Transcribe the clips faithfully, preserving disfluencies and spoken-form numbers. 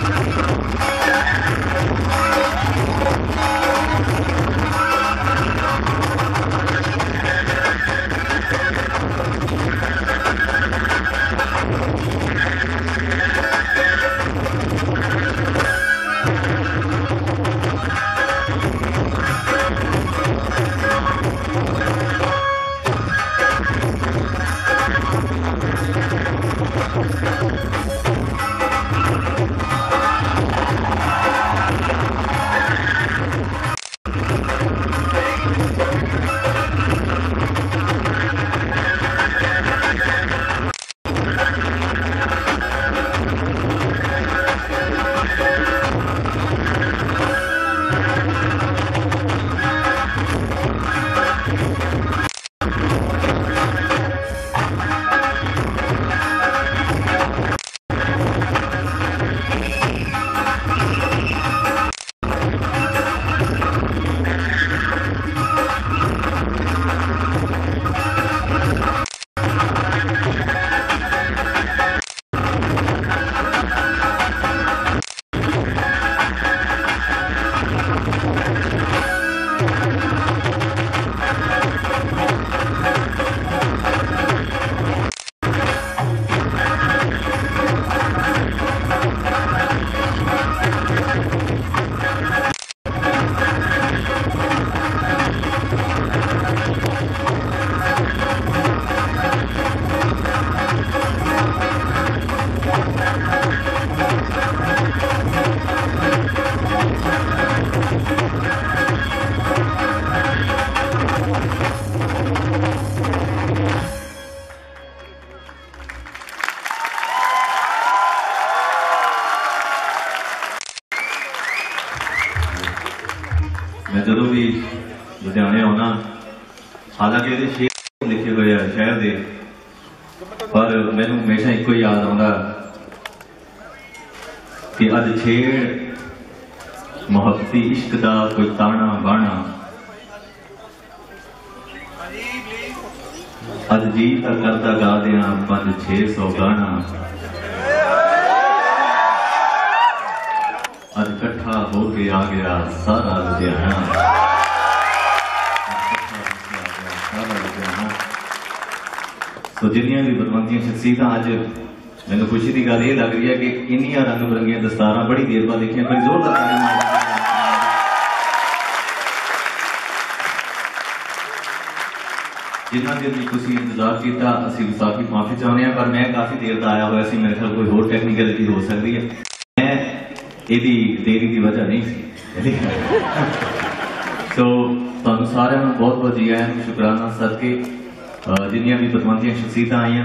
मैं जो भी लुधियाने आना, हालांकि ये शेर लिखे हुए हैं शहर के, पर मैनू हमेशा एको ही याद आता कि अज छेड़ मुहब्बती इश्क दा कोई ताना बाना, अज जी का करता गा दिया पंज छे सौ गाना, अज कट्ठा हो के आ गया सारा लुधियाना। तो जिन्नियां भी बलवंतियां शख्सियत अज मैंने खुशी की गल ये लग रही है कि इन्नियां रंग बिरंगियां दस्तारां बड़ी देर बाद देखियां, कोई जोरदार ताली। जिन्होंने भी तुसीं इंतजार किया, असीं विसाखी माफी चाहते हैं, पर मैं काफी देर का आया हुआ सी, मेरे ख्याल कोई होर टेक्निकलिटी हो सकती है, मैं यदी देरी की वजह नहीं सी। सो तुहानूं सारिआं नूं बहुत बहुत जी आया नूं शुकराना सदके जिन्नियां भी बलवंतियां शख्सियत आईयां।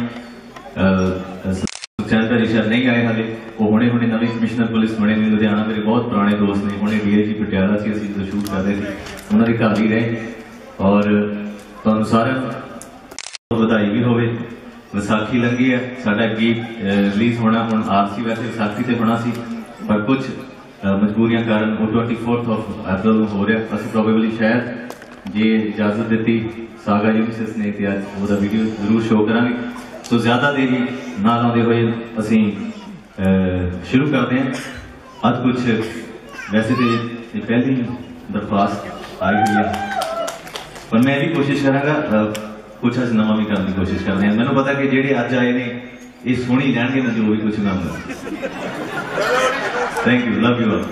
सुखचैन भैरी शायद नहीं आए हाले, वो हुणे हुणे नवे कमिश्नर पुलिस बने ने लुधियाना, मेरे बहुत पुराने दोस्त ने, हुणे डी आई जी पटियाला से असीं जो शूट कर रहे थे उन्होंने घर ही रहे। और तुहानूं सारिआं नूं बधाई भी होवे, विसाखी लंघी है, साडा गीत रिलीज होना हुण आरसी वैसे विसाखी ते होना सी, पर कुछ मजबूरियां कारण वो ट्वेंटी फोर्थ ऑफ अप्रैल हो रहा। असं प्रोबेबली शायद जे इजाजत दी सागा यूनिसेस ने तो अज वो वीडियो जरूर शो करांगे। तो ज्यादा देरी ना लाते हुए असी शुरू करते हैं। अज कुछ वैसे तो ये पहली दरख्वास्त आई हुई है, पर मैं भी कोशिश करांगा कुछ अज नवा भी करने की कोशिश करते हैं। मैंने पता कि जेडे अज आए ने ये सुनी लैणगे मैं जो भी कुछ गाऊंगा। Thank you, love you all.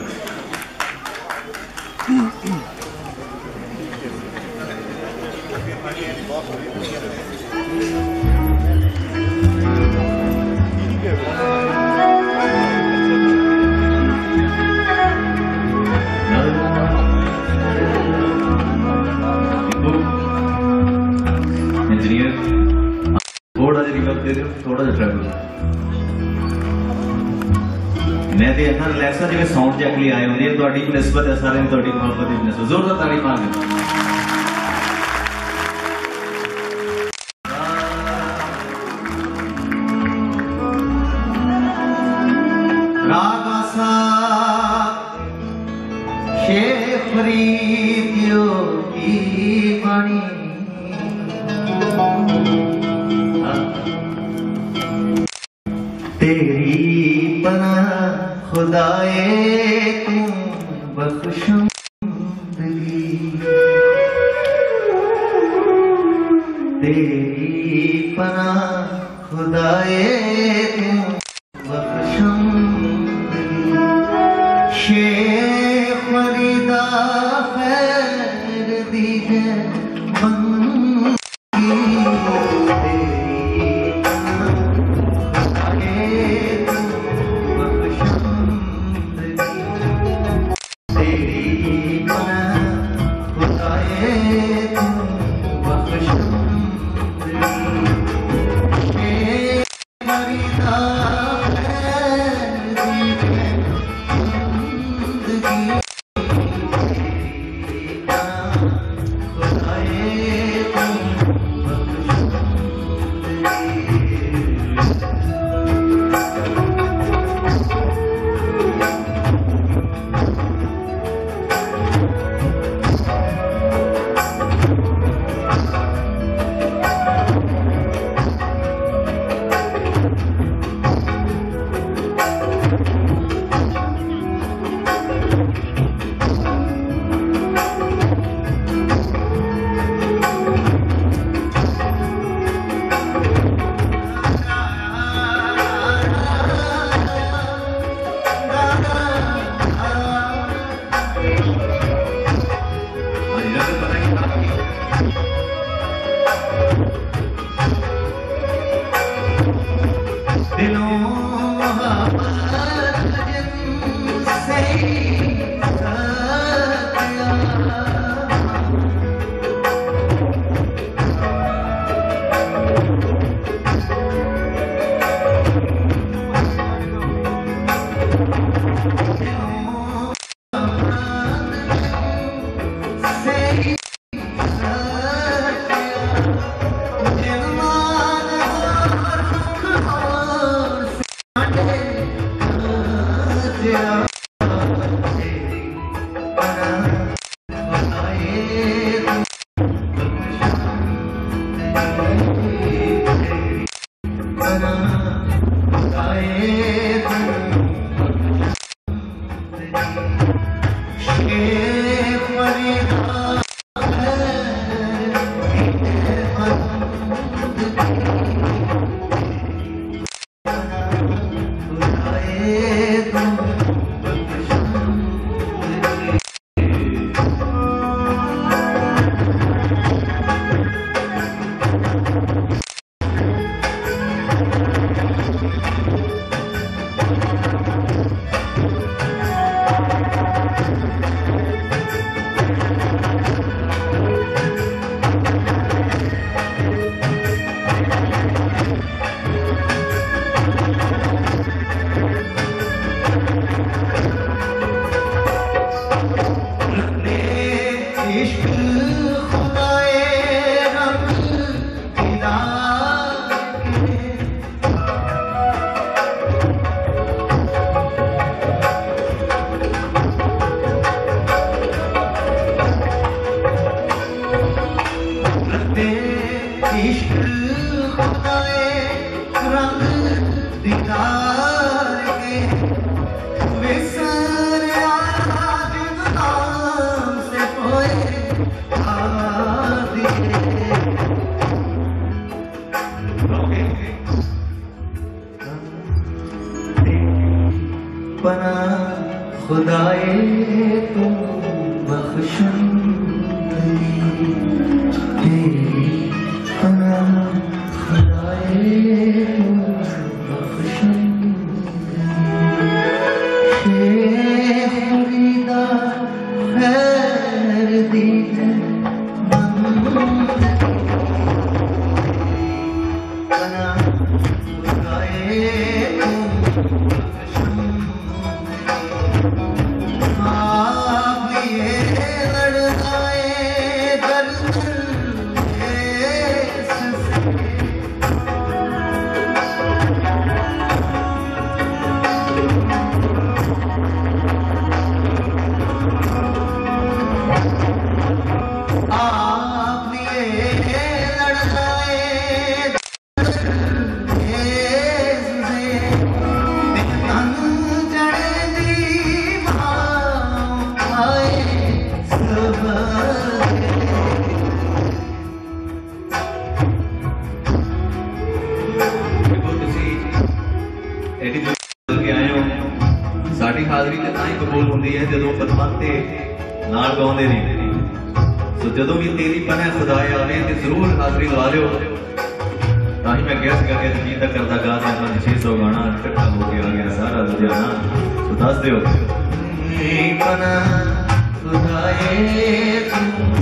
Engineer थोड़ा जा रिवर्ब दे दो, थोड़ा जा ट्रैवल। मैं तो इतना रिलैक्स जिवें साउंड चेक लिए आए होंगे, तो निस्बत है सारे मोहब्बत की निस्बत। जोरदार ताली मार के तेरी पनाह खुदाए तुम बख्शुंदगी तेरी पनाह खुदाए तुम बख्शुंदगी शेख फरीदा खैर दीजे खुदाए तुम बख्शुंदगी तेरी पनाह खुदाए तुम बख्शुंदगी शेख फरीदा खैर दीजे पनाह खुदाए तुम साडी हाज़री ते तां ही कबूल हुंदी है जदों फरमाते नाल गाउंदे ने। सो जदों भी तेरी पनाह खुदाया आवे ते जरूर हाज़री लवा लियो। तां ही मैं गया सीगा कि जी तक करदा गा दिया मैं छे सौ गाना इकट्ठा हो के आ गया सारा लुधियाना। तो दस दियो तेरी पनाह खुदाए तू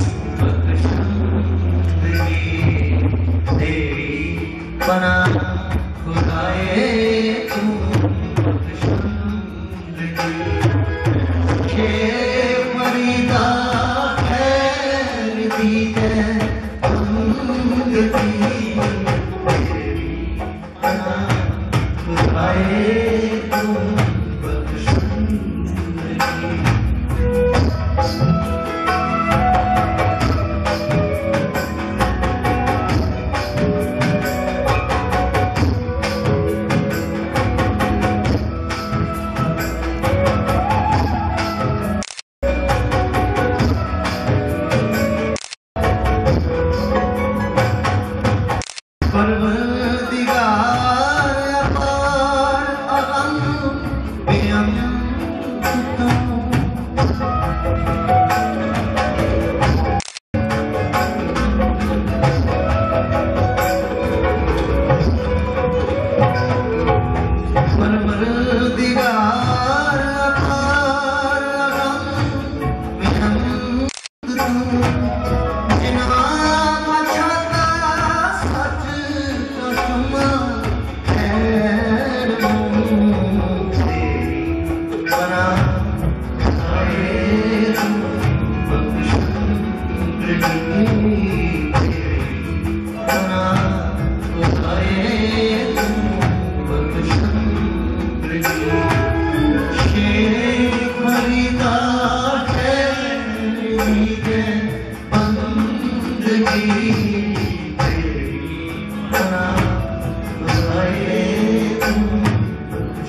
बख्शिंदगी, तेरी पनाह खुदाए तू बख्शिंदगी, के फरीदा खैर दी है बंदगी, तेरी पनाह खुदाए तू बख्शिंदगी।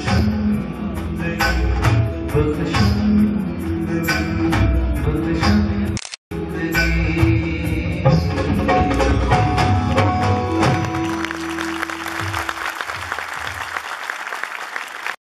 Bıkışım, bıkışım, bıkışım.